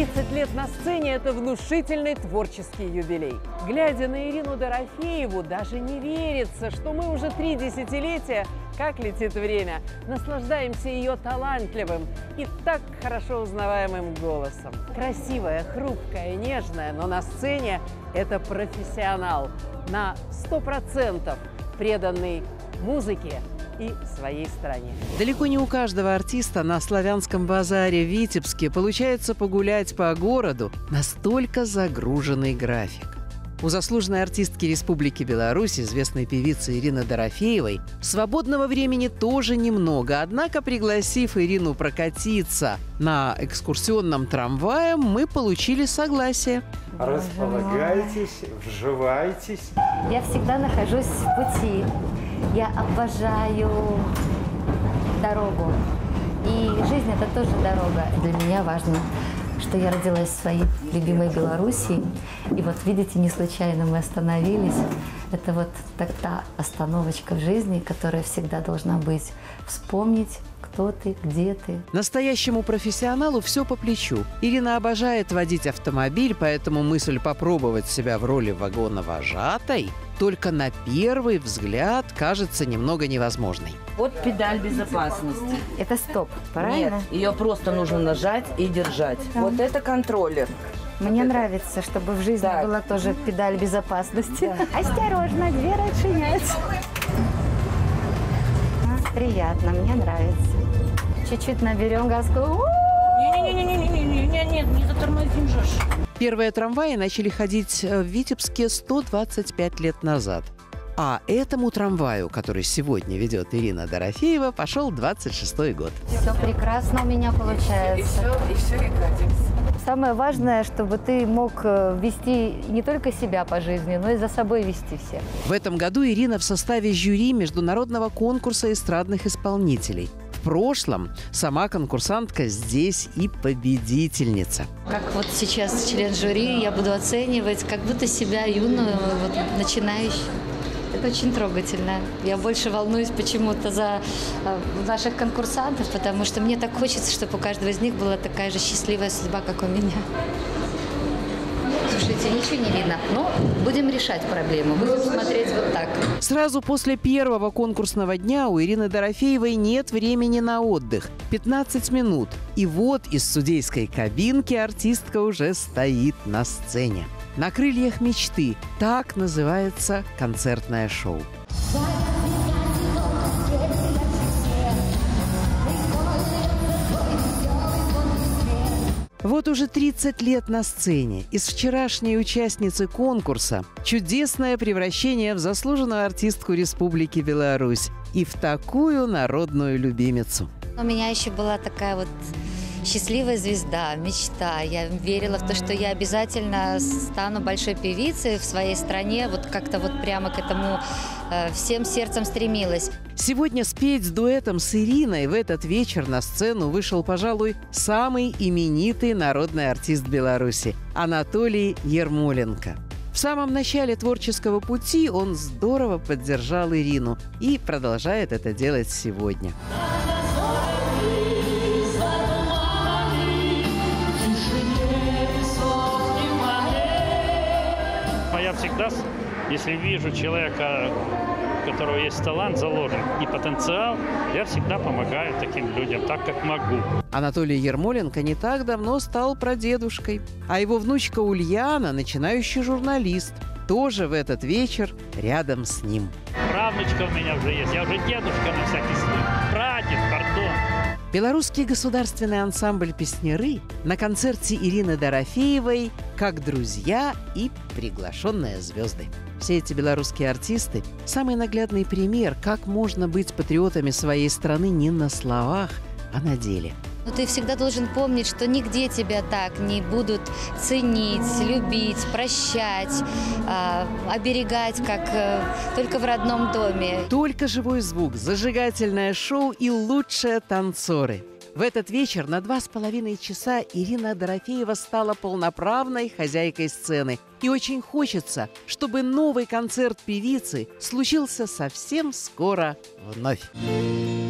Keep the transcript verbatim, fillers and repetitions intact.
тридцать лет на сцене – это внушительный творческий юбилей. Глядя на Ирину Дорофееву, даже не верится, что мы уже три десятилетия, как летит время, наслаждаемся ее талантливым и так хорошо узнаваемым голосом. Красивая, хрупкая, нежная, но на сцене – это профессионал, на сто процентов преданный музыке и своей стране. Далеко не у каждого артиста на Славянском базаре в Витебске получается погулять по городу, настолько загруженный график. У заслуженной артистки Республики Беларусь, известной певицы Ирины Дорофеевой, свободного времени тоже немного. Однако, пригласив Ирину прокатиться на экскурсионном трамвае, мы получили согласие. Располагайтесь, вживайтесь. Я всегда нахожусь в пути. Я обожаю дорогу. И жизнь – это тоже дорога. Для меня важно, что я родилась в своей любимой Беларуси. И вот, видите, не случайно мы остановились. Это вот та остановочка в жизни, которая всегда должна быть. Вспомнить, кто ты, где ты. Настоящему профессионалу все по плечу. Ирина обожает водить автомобиль, поэтому мысль попробовать себя в роли вагоновожатой только на первый взгляд кажется немного невозможной. Вот педаль безопасности. Это стоп, правильно? Нет, ее просто нужно нажать и держать. Да. Вот это контроллер. Мне вот нравится, чтобы в жизни так. была тоже педаль безопасности. Да. Осторожно, дверь отчиняется. Приятно, мне нравится. Чуть-чуть наберем газку. Не-не-не-не-не-не-не, нет, не затормозим же. Первые трамваи начали ходить в Витебске сто двадцать пять лет назад. А этому трамваю, который сегодня ведет Ирина Дорофеева, пошел двадцать шестой год. Все прекрасно у меня получается. И все, и все, и катимся. Самое важное, чтобы ты мог вести не только себя по жизни, но и за собой вести всех. В этом году Ирина в составе жюри международного конкурса эстрадных исполнителей. В прошлом сама конкурсантка здесь и победительница. Как вот сейчас член жюри я буду оценивать как будто себя юную, вот, начинающую. Это очень трогательно. Я больше волнуюсь почему-то за э, наших конкурсантов, потому что мне так хочется, чтобы у каждого из них была такая же счастливая судьба, как у меня. Слушайте, ничего не видно, но будем решать проблему, будем смотреть вот так. Сразу после первого конкурсного дня у Ирины Дорофеевой нет времени на отдых. пятнадцать минут. И вот из судейской кабинки артистка уже стоит на сцене. «На крыльях мечты» – так называется концертное шоу. Вот уже тридцать лет на сцене. Из вчерашней участницы конкурса чудесное превращение в заслуженную артистку Республики Беларусь и в такую народную любимицу. У меня еще была такая вот счастливая звезда, мечта. Я верила в то, что я обязательно стану большой певицей в своей стране. Вот как-то вот прямо к этому э, всем сердцем стремилась. Сегодня спеть с дуэтом с Ириной в этот вечер на сцену вышел, пожалуй, самый именитый народный артист Беларуси – Анатолий Ермоленко. В самом начале творческого пути он здорово поддержал Ирину и продолжает это делать сегодня. Я всегда, если вижу человека, у которого есть талант заложен и потенциал, я всегда помогаю таким людям, так как могу. Анатолий Ермоленко не так давно стал прадедушкой, а его внучка Ульяна – начинающий журналист, тоже в этот вечер рядом с ним. Правнучка у меня уже есть, я уже дедушка на всякий случай, прадед, пардон. Белорусский государственный ансамбль «Песняры» на концерте Ирины Дорофеевой как друзья и приглашенные звезды. Все эти белорусские артисты – самый наглядный пример, как можно быть патриотами своей страны не на словах, а на деле. Но ты всегда должен помнить, что нигде тебя так не будут ценить, любить, прощать, э, оберегать, как э, только в родном доме. Только живой звук, зажигательное шоу и лучшие танцоры. В этот вечер на два с половиной часа Ирина Дорофеева стала полноправной хозяйкой сцены. И очень хочется, чтобы новый концерт певицы случился совсем скоро вновь.